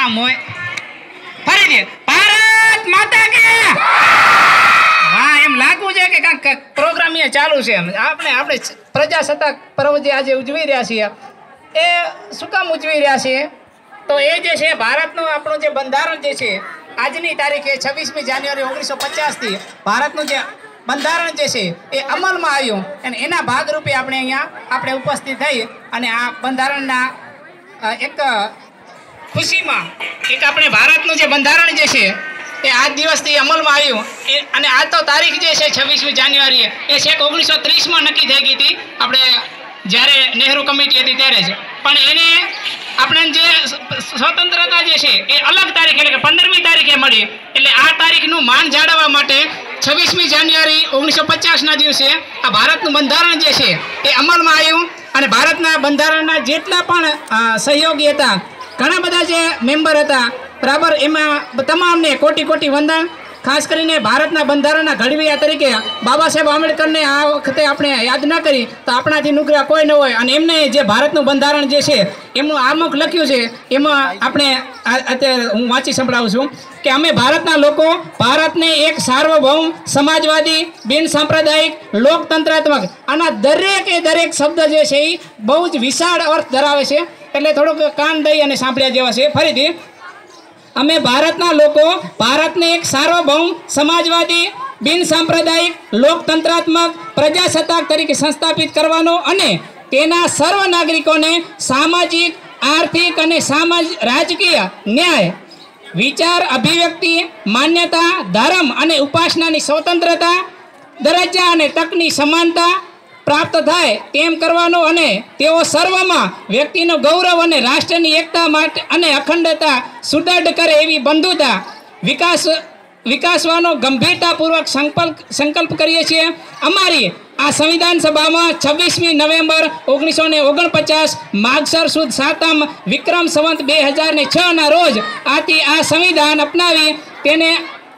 આ મોય ફરીથી ભારત માતા કે હા એમ લાગવું છે કે કાંઈક પ્રોગ્રામ અહીંયા ચાલુ છે આપણે પ્રજાસત્તાક પર્વ જે આજે ઉજવી રહ્યા છીએ એ શું કામ ઉજવી રહ્યા છીએ તો એ જે છે ભારતનું આપણું જે બંધારણ જે છે આજની તારીખે 26મી જાન્યુઆરી 1950 થી ભારતનું જે બંધારણ જે છે એ અમલમાં આવ્યું અને એના ભાગરૂપે આપણે ઉપસ્થિત થઈ અને આ બંધારણના એક ખુશીમાં એક આપણે ભારતનું જે બંધારણ જે છે એ આજ દિવસથી અમલમાં આવ્યું અને આ તો તારીખ જે છે 26મી જાન્યુઆરી એ છેક 1930માં નક્કી થઈ ગઈ હતી આપણે જ્યારે નહેરુ કમિટી હતી ત્યારે જ પણ એને આપણે જે સ્વતંત્રતા જે છે એ અલગ તારીખ એટલે કે 15મી તારીખે મળી એટલે આ તારીખનું માન જાળવવા માટે 26મી જાન્યુઆરી 1950ના દિવસે આ ભારતનું બંધારણ જે છે એ અમલમાં આવ્યું અને ભારતના બંધારણના જેટલા પણ સહયોગી હતા ઘણા બધા જે મેમ્બર હતા બરાબર એમાં તમામને કોટી કોટી વંદન ખાસ કરીને ભારતના બંધારણના ઘડવૈયા તરીકે બાબા સાહેબ આંબેડકરને આ વખતે આપણે યાદ ન કરી તો આપણાથી નુકરા કોઈ ન હોય અને એમને જે ભારતનું બંધારણ જે છે એમનું આમુખ લખ્યું છે એમાં આપણે અત્યારે હું વાંચી સંભળાવું છું કે અમે ભારતના લોકો ભારતને એક સાર્વભૌમ સમાજવાદી બિન સાંપ્રદાયિક લોકતંત્રાત્મક આના દરેક શબ્દ જે છે એ બહુ જ વિશાળ અર્થ ધરાવે છે એટલે થોડુંક કાન દઈ અને સાંભળ્યા જેવા છે ફરીથી અમે ભારતના લોકો ભારતને એક સાર્વભૌમ સમાજવાદી બિન સાંપ્રદાયિક લોકતંત્રાત્મક પ્રજાસત્તાક તરીકે સંસ્થાપિત કરવાનો અને તેના સર્વ નાગરિકોને સામાજિક આર્થિક અને રાજકીય ન્યાય વિચાર અભિવ્યક્તિ માન્યતા ધર્મ અને ઉપાસનાની સ્વતંત્રતા દરજ્જા અને તકની સમાનતા પ્રાપ્ત થાય તેમ કરવાનો અને તેઓ સર્વમાં વ્યક્તિનું ગૌરવ અને રાષ્ટ્રની એકતા માટે અને અખંડતા સુદૃઢ કરે એવી બંધુતા વિકાસવાનો ગંભીરતાપૂર્વક સંકલ્પ કરીએ છીએ અમારી આ સંવિધાન સભામાં 26મી નવેમ્બર 1949 માગસર સુદ સાતમ વિક્રમ સંવત 2006ના રોજ આથી આ સંવિધાન અપનાવી તેને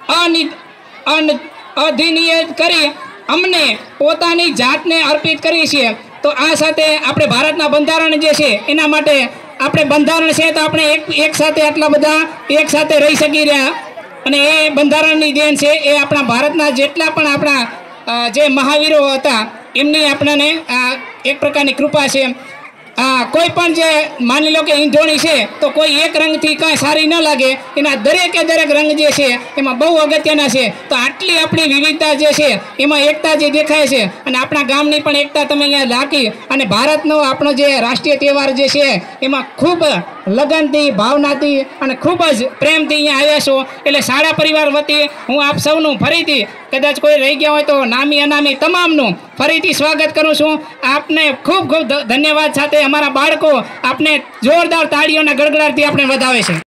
અધિનિયત કરી અમને પોતાની જાતને અર્પિત કરી છીએ તો આ સાથે આપણે ભારતના બંધારણ જે છે એના માટે આપણે બંધારણ છે તો આપણે એક સાથે આટલા બધા એક સાથે રહી શકી રહ્યા અને એ બંધારણની દેન છે એ આપણા ભારતના જેટલા પણ આપણા જે મહાવીરો હતા એમની આપણને એક પ્રકારની કૃપા છે કોઈ પણ જે માની લો કે ઈંધોણી છે તો કોઈ એક રંગથી કાંઈ સારી ન લાગે એના દરેક રંગ જે છે એમાં બહુ અગત્યના છે તો આટલી આપણી વિવિધતા જે છે એમાં એકતા જે દેખાય છે અને આપણા ગામની પણ એકતા તમે અહીંયા રાખી અને ભારતનો આપણો જે રાષ્ટ્રીય તહેવાર જે છે એમાં ખૂબ લગનથી ભાવનાથી અને ખૂબ જ પ્રેમથી અહીંયા આવ્યા છો એટલે શાળા પરિવાર વતી હું આપ સૌનું ફરીથી કદાચ કોઈ રહી ગયા હોય તો નામી અનામી તમામનું ફરીથી સ્વાગત કરું છું આપને ખૂબ ખૂબ ધન્યવાદ સાથે અમારા બાળકો આપને જોરદાર તાળીઓના ગડગડાટથી આપણે વધાવે છે।